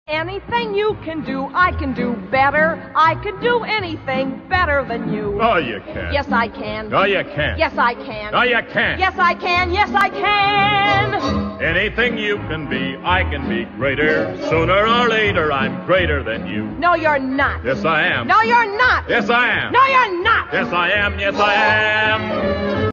Anything you can do, I can do better. I can do anything better than you. Oh, you can. Yes, I can. No, you can't. Yes, I can. No, you can't. Yes, I can. Yes, I can. Anything you can be, I can be greater. Sooner or later, I'm greater than you. No, you're not. Yes, I am. No, you're not. Yes, I am. No, you're not. Yes, I am. Yes, I am.